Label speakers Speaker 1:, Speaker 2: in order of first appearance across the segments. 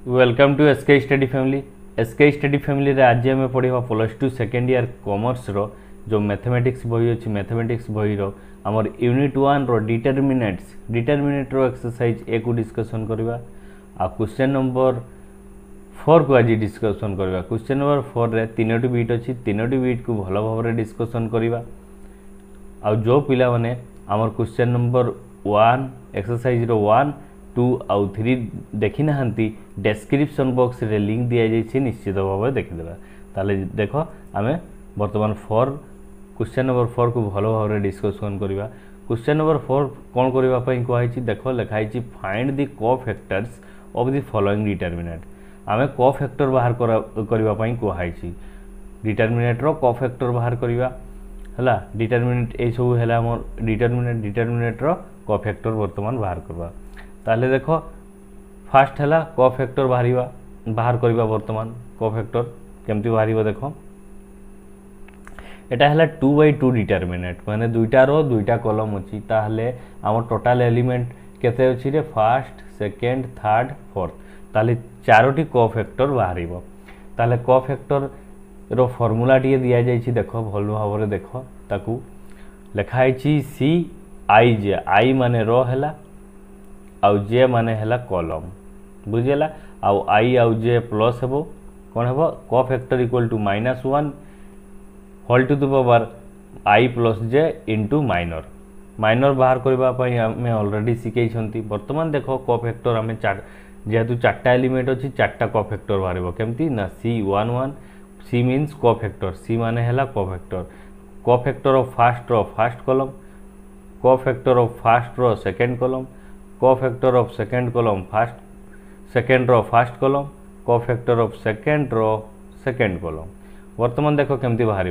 Speaker 1: Welcome to SK study family. SK study family रे आज आम पढ़ा +2 सेकेंड ईयर कॉमर्स रो जो मैथमेटिक्स बही अच्छी मैथमेटिक्स बही रो आमर यूनिट 1 रो डिटरमिनेट रो एक्सरसाइज ए को डिस्कशन करवा आ क्वेश्चन नंबर 4 को आज डिस्कशन करवा। क्वेश्चन नंबर 4 रे 3टी बीट अच्छी 3टी बीट को भल भाव में डिस्कशन करवा। आ जो पिला माने आमर क्वेश्चन नंबर 1 एक्सरसाइज रो 1 2 आउ 3 देखी ना डेस्क्रिप्शन बॉक्स रे लिंक दिया जाइए निश्चित भाव में देखीदेवा। ताले देख आम बर्तमान 4 क्वेश्चन नंबर 4 को भल भाव में डिस्कसन करवा। क्वेश्चन नंबर 4 कौन करने कहुई देख लिखाई find the cofactors of the following determinant. आम कोफैक्टर बाहर करने कहुई डिटरमिनेंट रो कोफैक्टर बाहर करवा है। डिटरमिनेंट ये सब है आम डिटरमिनेंट रो कोफैक्टर बर्तमान बाहर करवा। ताले देख फास्ट है कोफैक्टर बाहर करवा। बर्तमान कोफैक्टर केमती बाहर देख एटा है 2/2 डिटरमिनेंट माने दुईटा रो दुईटा कॉलम अच्छी ताहले आम टोटाल एलिमेंट केते अच्छी रे फर्स्ट सेकेंड थर्ड फोर्थ ताले 4टी कोफैक्टर बाहर। ताले कोफैक्टर रो फॉर्मूला टी दिया जाइए देख भल भाव में देख ताकू लिखाई CIJ आई माने रो है आउ जे माने है कॉलम बुझेला आउ आई आउ जे प्लस हेबो कौन हेबो cofactor equal to -1 whole to the power I plus J into minor बाहर करने आम ऑलरेडी शिखई। बर्तमान देख कोफैक्टर आम जेहेतु 4टा एलिमेंट अच्छी 4टा कोफैक्टर बाहर केमती ना C11 C means cofactor C माने है cofactor of first column cofactor of first row second column cofactor of second column second row first column cofactor of second row second column. वर्तमान देख केमती बाहर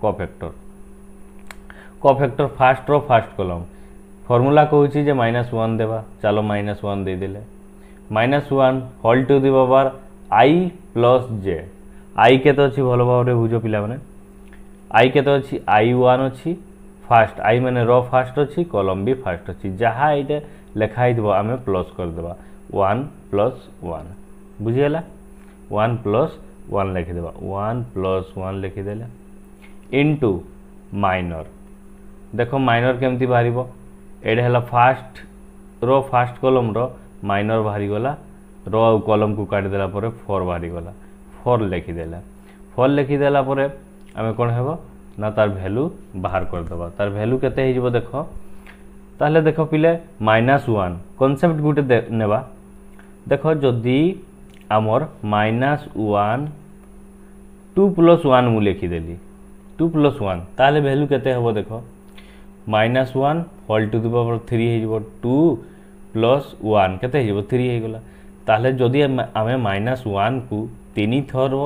Speaker 1: cofactor first row first column formula कहूँ -1 देवा। चलो -1 देदेले -1 whole to the power I plus J I के अच्छी भल भाव में बुझ पिला माने आई के अच्छी I1 अच्छी फास्ट आई माने रो फास्ट अच्छी कॉलम भी फास्ट अच्छी जहाँ ये लिखाई देव आम प्लस करदे 1 + 1 बुझीगला 1 + 1 लिखिदेव 1 + 1 लिखिदेले इंटू माइनर देख माइनर केमती बाहर एडे है first row first column row minor बाहरी गला रो आ कॉलम को काटिदेला 4 बाहरी गला 4 लिखिदेला 4 लिखिदेला आम कौन हे ना तार भैल्यू बाहर करदे। तार भैल्यू केते हो देख ताहले देख पिले -1 कनसेप्ट गोटे नेबा देख जदि आमर -1 2 + 1 मु लिखिदेली 2 + 1 ताहले भैल्यू केते हो देख -1 होल टू द पावर 3 हो 2 + 1 केते हो 3 हो गला। ताहले जदि आमे -1 को 3 थर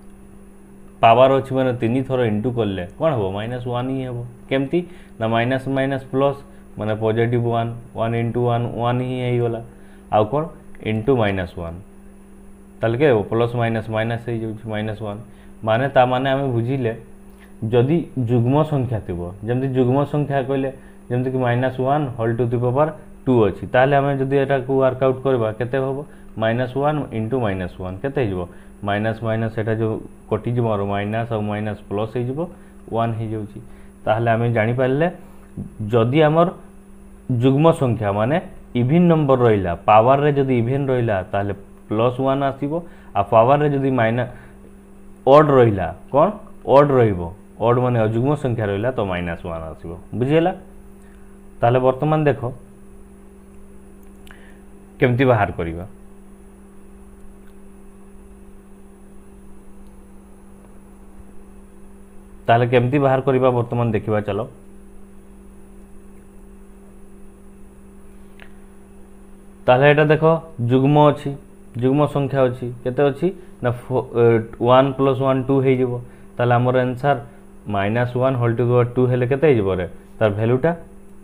Speaker 1: पावर अच्छी मैंने 3 थर इंटू कले कौन हम -1 ही हम केमती ना माइनस माइनस प्लस माने पॉजिटिव 1 1 इंटू 1 1 ही होगला आउ कौन इंटू -1 ताल के प्लस माइनस माइनस -1 माने ता माने आम बुझिले जदि जुग्म संख्या थी जमती जुग्म संख्या कहले जमती कि -1 होल टू द पावर 2 अच्छी ताहले आम जदि एटा को वर्कआउट करबा केते होबो -1 इंटू -1 केते हो माइनस माइनस एटा जो कटिज मोर माइनस और माइनस प्लस हो 1 हो जाउची। ताहले आम जानि पारले जदि आमर जुग्म संख्या माने इभिन नंबर रहिला पावर रे जदि इभिन रहिला ताहले +1 आसीबो आ पावर रे जदि ऑड रहिला कोन ऑड रहिबो ऑड माने अजुग्म संख्या रहिला तो -1 आसीबो बुझियला। ताहले वर्तमान देखो केमती बाहर करिबा ताहले केमती बाहर करिबा वर्तमान देखिबा चलो। ताहले एटा देखो जुग्म अच्छी जुग्म संख्या अच्छी केते अच्छी ना 1 + 1 2 हो जिवो ताहले हमर answer -1 whole to the power 2 हेले केते हो रे तार वैल्यूटा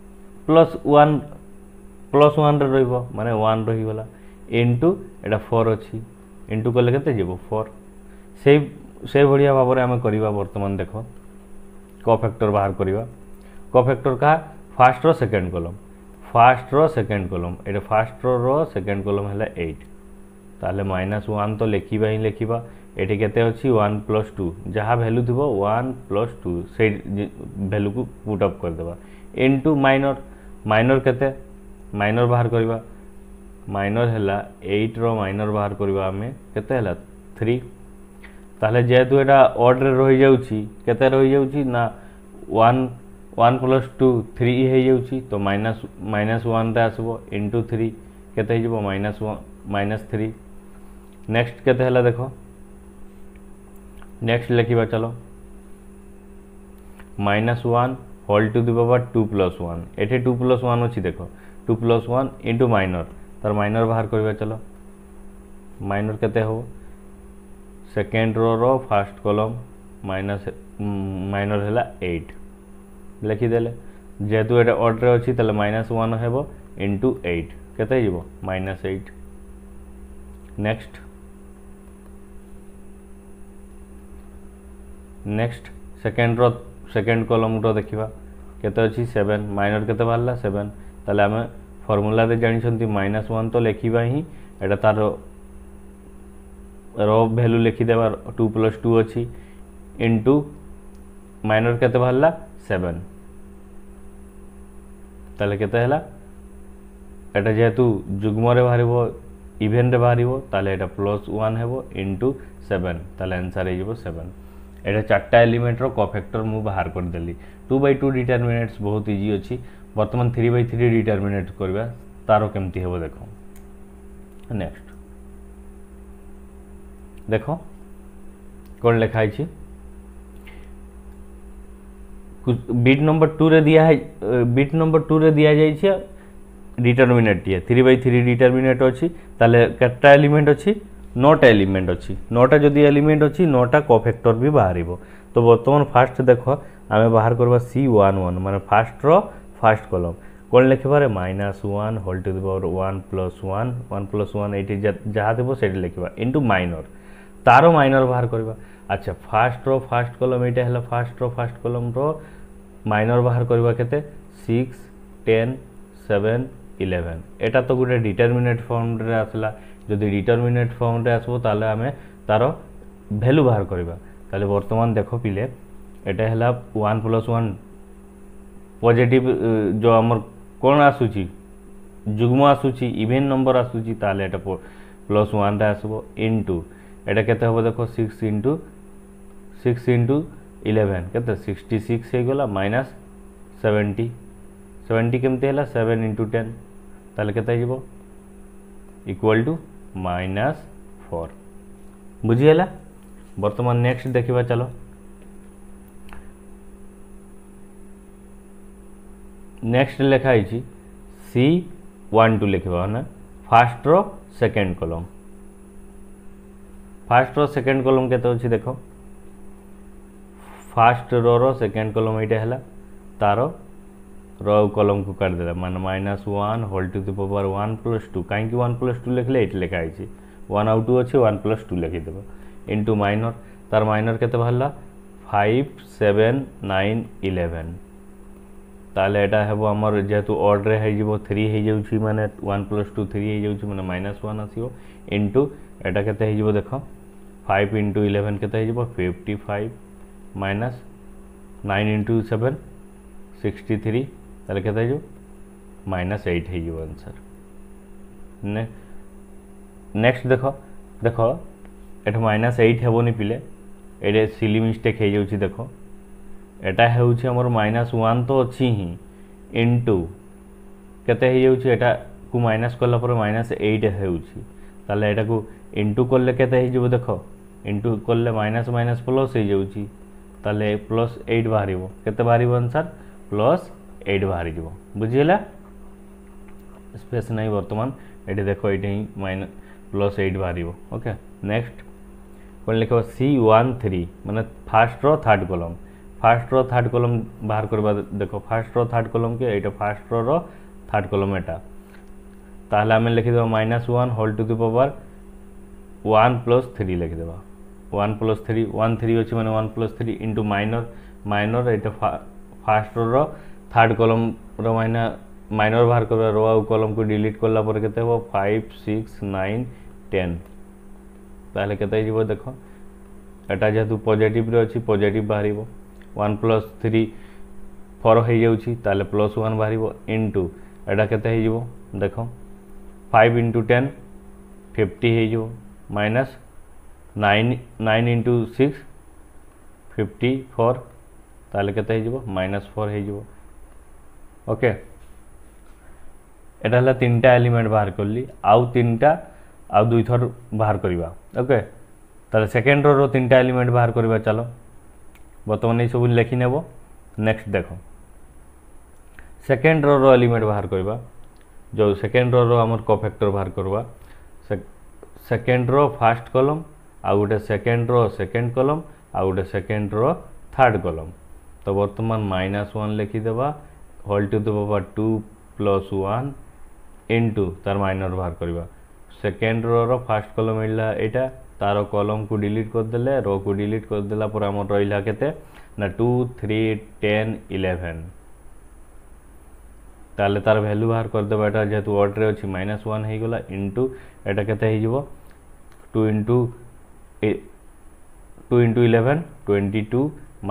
Speaker 1: +1 रे रहइबो माने 1 रही गला इंटू एटा 4 अच्छी इंटू कले केते जिवो 4 से बढ़िया भाव में आम करवा। बर्तमान देख कोफैक्टर बाहर करवा कोफैक्टर का फर्स्ट रो सेकेंड कॉलम ये फर्स्ट रो सेकेंड कॉलम है 8 ताले -1 तो लिखा ही लिखा एटी केते अछि 1 + 2 जहाँ वैल्यू थी 1 + 2 से वैल्यू को पुट अप कर देबा इनटू माइनर माइनर केते माइनर बाहर करबा माइनर हैला 8 रो माइनर बाहर करबा हमें केते हैला 3 ताले जेहेतु एटा ऑड रे रही जाउची केते रही जाउची ना 1 + 2 3 हे जाउची तो -1 रे आसबो इनटू 3 केते हिजबो -3 नेक्स्ट केते हैला देखो नेक्स्ट लिखा चलो -1 होल टू द पावर 2 + 1 एठे 2 + 1 अच्छी देखो 2 + 1 इंटू माइनर तार माइनर बाहर करवा चलो माइनर केते हो second row first column minor हैला 8 लिखिदेले जेहेतु एटा ऑड रे अच्छी ताले -1 हेबो इंटू 8 केते हिजबो -8 next next second column row देखिबा केते अछि 7 माइनर केते बाहरला 7 ताले हमें फार्मूला रे जानि छंती -1 तो लिखिबा ही एटा तार रो वैल्यू लिखि देबा 2 + 2 अछि इनटू माइनर केते बाहरला 7 ताले केते हैला एटा जेहेतु जुग्म रे बाहरिबो इवेन रे बाहरिबो ताले एटा +1 हेबो इनटू 7 ताले आंसर हे जेबो 7 एटा चारटा एलिमेंट रो कोफैक्टर मु बाहर कर देली 2/2 डिटरमिनेंट्स बहुत इजी अछि वर्तमान 3/3 डिटरमिनेंट करबा तारो केमती हेबो देखो नेक्स्ट देखो कोन लिखाइ छी बिट नंबर 2 रे दिया है बिट नंबर 2 रे दिया जाय छै डिटरमिनेंट ये 3/3 डिटरमिनेंट अछि ताले केटा एलिमेंट अछि 9टा एलिमेंट अच्छी 9टा जदि एलिमेंट अच्छी 9टा कोफैक्टर भी बाहर तो बर्तमान फास्ट देख आम बाहर करवा C11 माने फास्ट रो फास्ट कॉलम कौन लिखा रे -1 होल टू द पावर 1 + 1 ये जहाँ थी से लिखा इंटू माइनर तारो माइनर बाहर करवा अच्छा फास्ट रो फास्ट कॉलम ये है first row first column row minor बाहर करवा केते 6 10 7 11 एटा तो गोटे डिटरमिनेट फॉर्म रे आसला जदि डिटरमिनेट फॉर्म रे आसबो ताले हमें तारो वैल्यू बाहर करबा ताले वर्तमान देखो पिले एटा हैला 1 + 1 पॉजिटिव जो हमर कोन आसुची जुग्म आसुची इवेन नंबर आसुची ताले एटा +1 रे आसबो इनटू एटा केते होबो देखो 6 * 11 केते 66 हे गेला -70 70 केमते हैला 7 * 10 ताले केते हिजबो इक्वल टू -4 बुझीगला वर्तमान नेक्स्ट देखिबा चलो नेक्स्ट लिखा है C12 लिखा ना first row second column first row second column केते अछि देखो फास्ट रो सेकेंड कॉलम एटा हैला तारो रो कॉलम को काट देला माने -1 होल टू द पावर 1 + 2 काहे कि 1 + 2 लिखले एट लिखा है 1 आउट 2 अछि 1 + 2 लिखि देबो इनटू माइनर तार माइनर केते बाहरला 5 7 9 11 ताले एटा हेबो हमर जेतु ऑड रे हे जिवो 3 हे जाउची माने 1 + 2 3 हे जाउची माने -1 आसीबो इनटू एटा केते हे जिवो देखो 5 * 11 केते हे जिवो 55 -9 * 7 63 ताले केते जो -8 हे जो आंसर नेक्स्ट देखो देखो एठ -8 हेबोनी पिले एडे सिली मिस्टेक हे जाउची देखो एटा हेउची हमर -1 तो अछि ही इनटू केते हे जाउची एटा को माइनस करला पर -8 हेउची ताले एटा को इनटू करले केते हे जिवो देखो इनटू करले माइनस माइनस प्लस हे जाउची ताले +8 बाहरिबो केते बाहरिबो आंसर +8 बाहरि जिवो बुझियला स्पेस नहीं वर्तमान एटी देखो एटी ही +8 बाहरिबो ओके नेक्स्ट कोन लिखो C13 माने first row third column first row third column बाहर करबा देखो फास्ट रो थर्ड कॉलम के एटा फास्ट रो थर्ड कॉलम एटा ताहले हमें लिखि देबा -1 होल टू द पावर 1 + 3 लिखि देबा 1 + 3 1 3 अछि माने 1 + 3 इनटू माइनर एटा first row third column row minor बाहर करबा रो आ कॉलम को डिलीट करला पर केते हो 5 6 9 10 ताहले केते हिजबो देखो एटा जेहेतु पॉजिटिव रे अछि पॉजिटिव बाहरिबो 1 + 3 4 हो जाउछि ताहले +1 बाहरिबो इनटू एटा केते हिजबो देखो 5 × 10 50 हो माइनस 9 × 6 54 ताहले केते हिजबो -4 हिजबो ओके एटा हला तीनटा एलिमेंट बाहर करली आउ तीनटा आउ दुई थर बाहर करबा ओके ताहले सेकेंड रो तीनटा एलिमेंट बाहर करबा चलो बर्तमान ये सब लिखि नेबो नेक्स्ट देखो सेकेंड रो एलिमेंट बाहर करबा जो सेकेंड रो हमर कोफैक्टर बाहर करबा सेकेंड रो फर्स्ट कॉलम आ गोटे सेकेंड रो सेकेंड कॉलम आ गोटे सेकेंड रो थर्ड कॉलम तो वर्तमान -1 लिखि देबा whole to the power 2 + 1 into तार माइनर बाहर करबा सेकेंड रो फर्स्ट कॉलम मिलला एटा तार कॉलम को डिलीट कर देले रो को डिलीट कर देला पर हमर रहिला केते ना 2 3 10 11 ताले तार वैल्यू बाहर कर देबा एटा जेतु ऑर्डर रे अछि -1 हे गेला इनटू एटा केते हे जिवो 2 × 11 22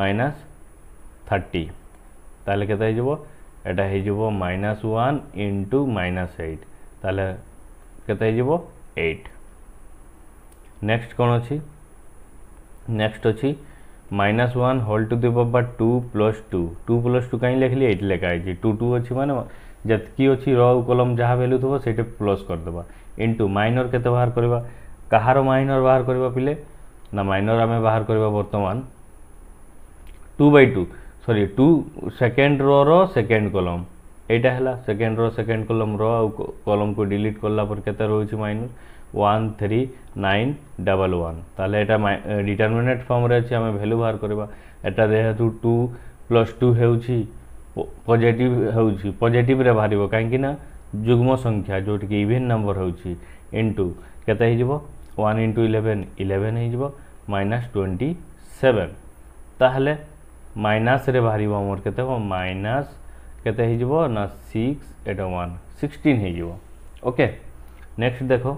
Speaker 1: -30 ताले केते हे जिवो एटा हे जिवो -1 इनटू -8 ताले केते हे जिवो 8 नेक्स्ट कोन अछि नेक्स्ट अछि -1 होल टू द पावर 2 + 2 2 + 2 काई लिखली 8 लेखा है 2 2 अछि माने जतकी अछि रो कॉलम जहा वैल्यू थबो सेटे प्लस कर देबा इनटू माइनर केते बाहर करबा कहारो माइनर बाहर करबा पिले ना माइनर हमें बाहर करबा वर्तमान 2/2 sorry 2 second row second column एटा हला second row second column row column को डिलीट करला पर केते रहउछि माइनर 1 3 9 1 1 ताले एटा डिटरमिनेंट फॉर्म रे अछि हमें वैल्यू बाहर करबा एटा जेहेतु 2 + 2 हेउछि पॉजिटिव रे बाहरिबो काहेकि ना जुग्म संख्या जोट कि इवन नंबर होउछि इनटू केते हे जिवो 1 × 11 11 हे जिवो -27 ताहले माइनस रे बाहरिबो हमर केते हो माइनस केते हे जिवो ना 6 एटा 1 16 हे जिवो ओके नेक्स्ट देखो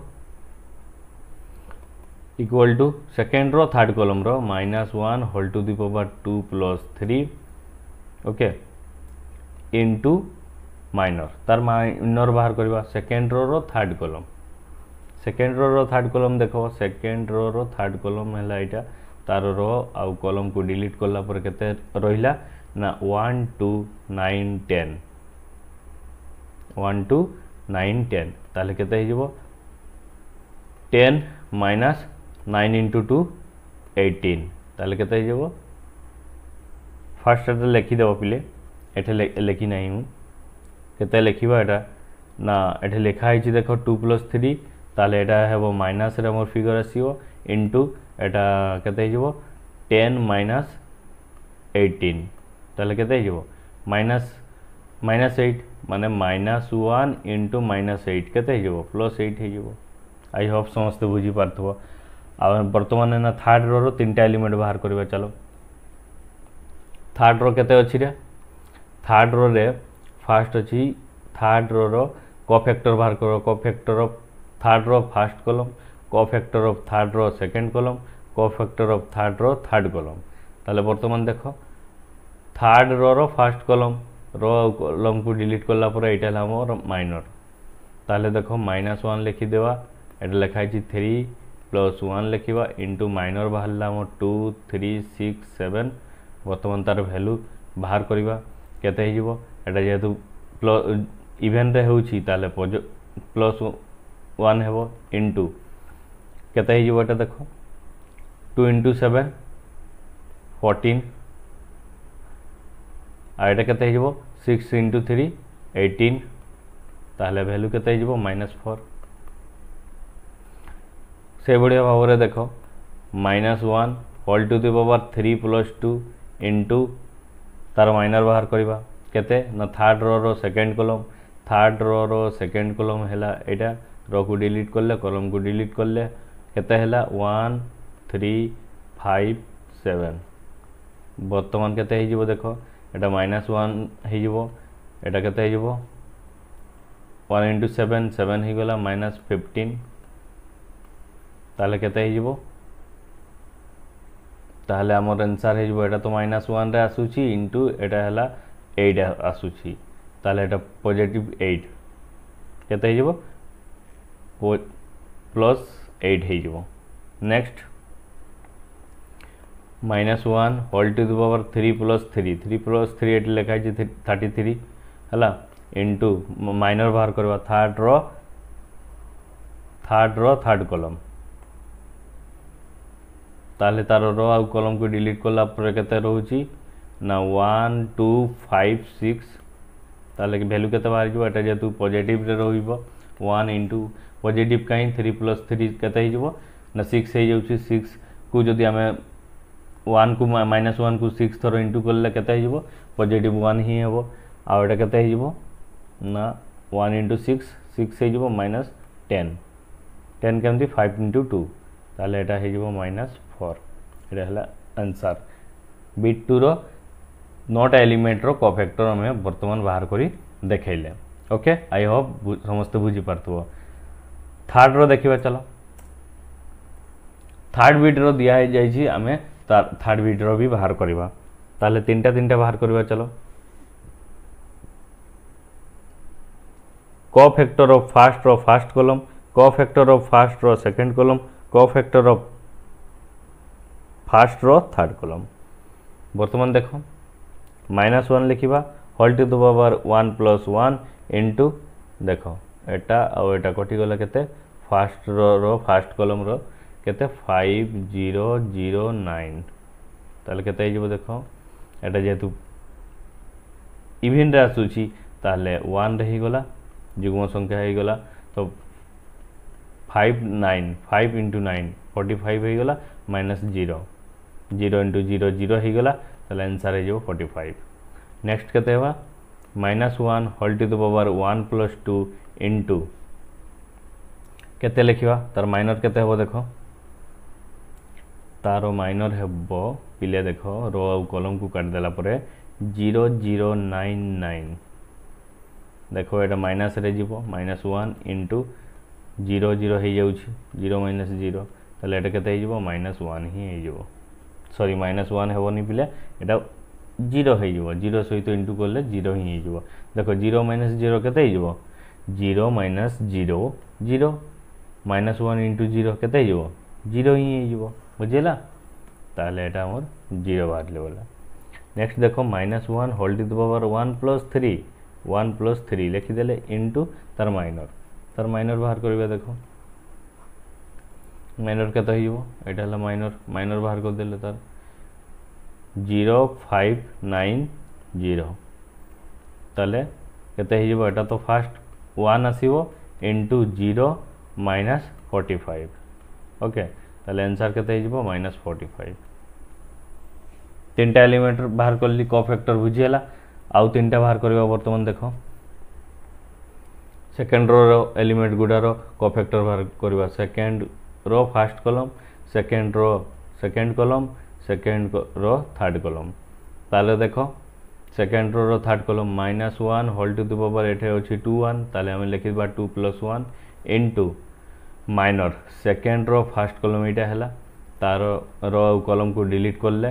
Speaker 1: equal to second row third column row -1 whole to the power 2 + 3 okay into minor तार माइनर बाहर करबा second row third column second row third column देखो सेकेंड रो थर्ड कॉलम हला एटा तार रो आ कॉलम को डिलीट करला पर केते रहिला ना 1 2 9 10 1 2 9 10 ताले केते हे जिवो 10 - 9 × 2 18 ताले केते हे जिवो फर्स्ट एटा लिखि देबो पिले एठे लिखि नाही हूँ केते लिखिबा एटा ना एठे लिखा है देखो 2 + 3 ताले एटा हेबो माइनस रे हमर फिगर आसीबो इनटू एटा केते हे जिवो 10 - 18 ताले केते हे जिवो -8 माने -1 इनटू -8 केते हे जिवो +8 हे जिवो आई होप समस्त बुझी पारथबो आ वर्तमान ना थर्ड रो तीनटा एलिमेंट बाहर करबा चलो थर्ड रो केते अछि रे थर्ड रो रे फर्स्ट अछि थर्ड रो कोफैक्टर बाहर करो cofactor of third row first column cofactor of third row second column cofactor of third row third column ताले वर्तमान देखो थर्ड रो फर्स्ट कॉलम को डिलीट करला पर एटा हमर माइनर ताले देखो -1 लिखि देबा एटा लिखा है 3 + 1 लिखिबा इनटू माइनर बाहरला हमर 2 3 6 7 वर्तमान तार वैल्यू बाहर करबा केते हे जिवो एटा जेहेतु इवेंट रे होउछि ताले +1 हेबो इनटू केते हे जिवो एटा देखो 2 × 7 14 आ एटा केते हे जिवो 6 × 3 18 ताले वैल्यू केते हे जिवो -4 से बढ़िया भाव रे देखो -1 whole to the power 3 + 2 into तार माइनर बाहर करबा केते ना third row second column third row second column हैला एटा रो को डिलीट करले कॉलम को डिलीट करले केते हैला 1 3 5 7 वर्तमान केते हे जिवो देखो एटा -1 हे जिवो एटा केते हे जिवो 1 × 7 7 हे गेला -15 ताले केते हे जिवो ताले हमर आंसर हे जिवो एटा तो -1 रे आसुची इनटू एटा हला 8 आसुची ताले एटा पॉजिटिव 8 केते हे जिवो +8 हे जिवो। Next -1 whole to the power 3 + 3 3 + 3 eight लिखा है 33 हला इनटू माइनर बाहर करवा थर्ड रो थर्ड कॉलम ताले तार रो आ कॉलम को डिलीट करला पर केते रहउची ना 1 2 5 6 ताले के वैल्यू केते बाहर जो एटा जेतु पॉजिटिव रे रहइबो 1 इनटू पॉजिटिव काई 3 + 3 केते हे जिवो ना 6 हे जाउची 6 को जदी हमें 1 को -1 को 6 थरो इनटू करले केते हे जिवो पॉजिटिव 1 ही हेबो आ एटा केते हे जिवो ना 1 × 6 6 हे जिवो -10 10 केमती 5 × 2 ताले एटा हे जिवो -4 एटा हला आंसर बिट 2 रो 9टा एलिमेंट रो कोफैक्टर हमें वर्तमान बाहर करी देखैले। ओके आई होप समस्त बुझी पारथबो। थर्ड रो देखिबा चलो थर्ड बिट रो दिया है जाइछि हमें थर्ड बिट रो भी बाहर करवा ताले तीनटा बाहर करवा चलो cofactor of first column cofactor of first row second column cofactor of first row third column वर्तमान देखो -1 लिखिबा whole to the power 1 + 1 into देखो एटा आ एटा कटि गला केते first row first column row केते 5009 ताले केते हिजो देखो एटा जेतु इवन रे आसुची ताले 1 रही गला युग्म संख्या हे गला तो 5 9 5 × 9 45 हे गला -0 0 × 0 0 हे गला ताले आंसर हे जो 45। नेक्स्ट केते हेबा -1 whole to the power 1 + 2 into केते लिखिबा तार माइनर केते हेबो देखो तारो माइनर हेबो पिले देखो रो आ कॉलम को काट देला परे 0099 देखो एटा माइनस रे जीवो -1 इनटू 0 0 हे जाउची 0 - 0 ताले एटा केते हे जीवो -1 ही हे जीवो सॉरी -1 हेबोनी पिले एटा 0 हे जीवो 0 सहित इनटू करले 0 ही हे जीवो देखो 0 - 0 केते हे जीवो 0 - 0 0 -1 इनटू 0 केते हे जीवो 0 ही हे जीवो बुझेला ताले एटा हमर 0 बाहर लेवला। नेक्स्ट देखो -1 होल टू द पावर 1 + 3 लिखि देले इनटू तार माइनर बाहर करबे देखो माइनर केते हे जीवो एटा हला माइनर बाहर कर देले तार 0590 ताले केते हे जीवो एटा तो फर्स्ट 1 आसीबो इनटू 0 - 45 ओके ताले आंसर केते हे जीवो -45। तीनटा एलिमेंट बाहर करली कोफैक्टर बुझियला आउ तीनटा बाहर करबा वर्तमान देखो सेकंड रो एलिमेंट गुडारो कोफैक्टर बाहर करबा second row first column second row second column second row third column ताले देखो second row third column -1 whole to the power एठे अछि 2 1 ताले हम लिखिबा 2 + 1 into minor second row first column एटा हला तार रो कॉलम को डिलीट करले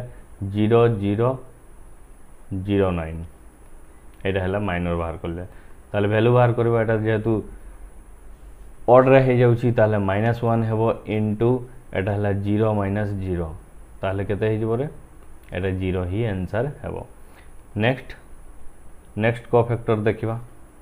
Speaker 1: 0009 एटा हला माइनर बाहर करले ताले वैल्यू बाहर करबा एटा जेतु ऑड रे हे जाउची ताले -1 हेबो इनटू एटा हला 0 - 0 ताले केते हे जबो रे एटा 0 ही आंसर हेबो। नेक्स्ट कोफैक्टर देखिबा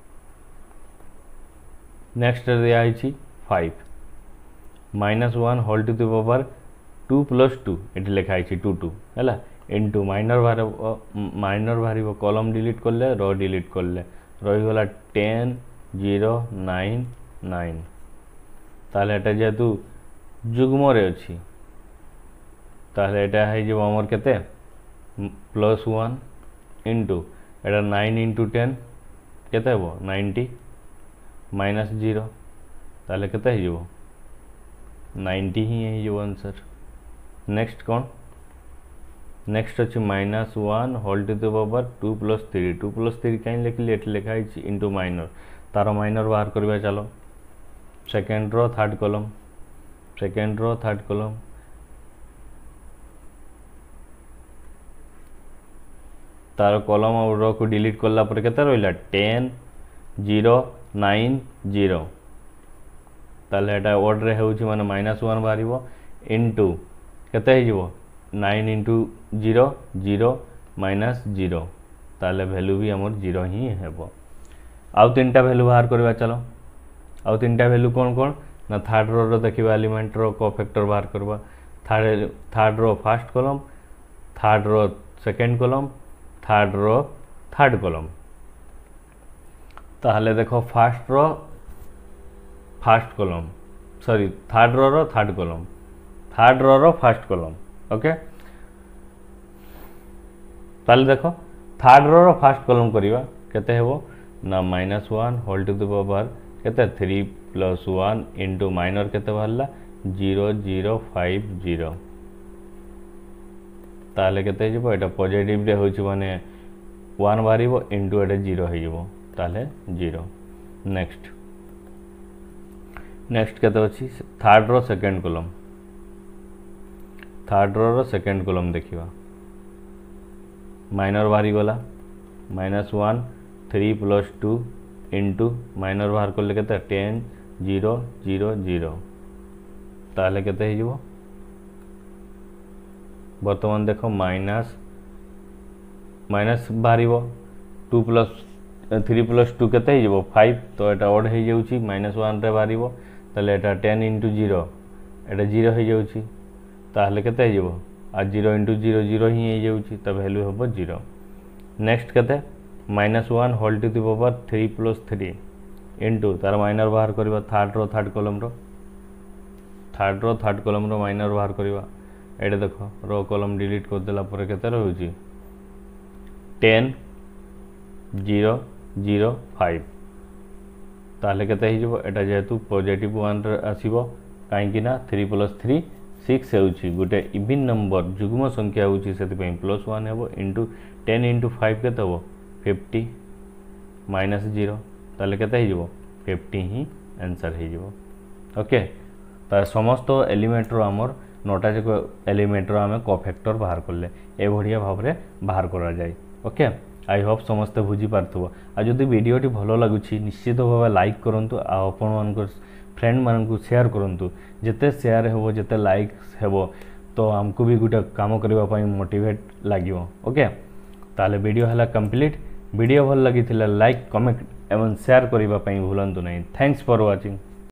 Speaker 1: नेक्स्ट दिया आइची 5 -1 होल टू द पावर 2 + 2 एटी लिखा आइची 2 2 हैला इनटू माइनर बाहर कॉलम डिलीट करले रो डिलीट करले रही गला 10 0 9 9 ताले एटा जेतु जुग्म रे अछि ताले एटा है जे हमर केते +1 इनटू एटा 9 × 10 केते हेबो 90 -0 ताले केते हे जेबो 90 ही हे जेबो आंसर। नेक्स्ट कोन नेक्स्ट अछि -1 होल टू द पावर 2 + 3 2 + 3 काई लिखली एट लिखा है इनटू माइनर तार माइनर बाहर करबा चलो second row third column second row third column तार कॉलम और रो को डिलीट करला पर केते रहिला 10 0 9 0 ताले एटा ओड रे होउची माने -1 बारिबो इनटू केते हे जिवो 9 इंटू 0 0 -0 ताले वैल्यू भी हमर 0 ही हेबो। आउ तीनटा वैल्यू बाहर करबा चलो आउ तीनटा वैल्यू कौन कौन ना थर्ड रो देखिबा एलिमेंट रो कोफैक्टर बाहर करबा third row first column third row second column third row third column ताहले देखो first row first column sorry third row third column third row first column okay ताहले देखो थर्ड रो फर्स्ट कॉलम करिवा केते हेबो ना -1 होल टू द पावर केते 3 + 1 into minor केते बाहरला 0 0 5 0 ताले केते जिवो एटा पॉजिटिव रे होची माने 1 बारिबो इंटू एटा 0 हे जिवो ताले 0 नेक्स्ट केते अछि third row second column third row second column देखिबा माइनर बाहरी गला -1 3 + 2 इंटू माइनर बाहर करले केते 10 0 0 0 ताले केते हे जिवो बर्तमान देखो माइनस बाहरिबो 2 + 3 + 2 केते हे जिवो 5 तो एटा ओड हे जाउची -1 रे बाहरिबो ताले एटा 10 * 0 एटा 0 हे जाउची ताले केते हे जिवो आ 0 * 0 0 ही हे जाउची त वैल्यू होबो 0 नेक्स्ट केते -1 whole to the power 3 + 3 into तार माइनर बाहर करबा third row third column row minor बाहर करबा एडे देखो रो कॉलम डिलीट कर देला पर केते रहउची 10 0 0 5 ताले केते हे जबो एटा जेतु पॉजिटिव 1 रे आसीबो काहे कि ना 3 + 3 6 हेउची गुटे इवन नंबर जुग्म संख्या होउची सेति पई +1 हेबो इंटू 10 * 5 केते हो 50 -0 ताले केते हे जबो 50 ही आंसर हे जबो ओके तार समस्त एलिमेंट रो हमर नोटा जे एलिमेंट रो हमें कोफैक्टर बाहर करले ए बढ़िया भाव रे बाहर करा जाय ओके आई होप समस्त बुझी पारथबो आ जदि वीडियोटी भलो लागुची निश्चित भाव लाइक करंतु आ अपन मान फ्रेंड मान को शेयर करंतु जेते शेयर हेबो जेते लाइक हेबो तो हमको भी गुटे काम करबा पई मोटिवेट लागिवो ओके ताले वीडियो हला कंप्लीट वीडियो भल लगी थिला लाइक कमेंट एवं शेयर करबा पई भूलंतु नहीं थैंक्स फॉर वाचिंग।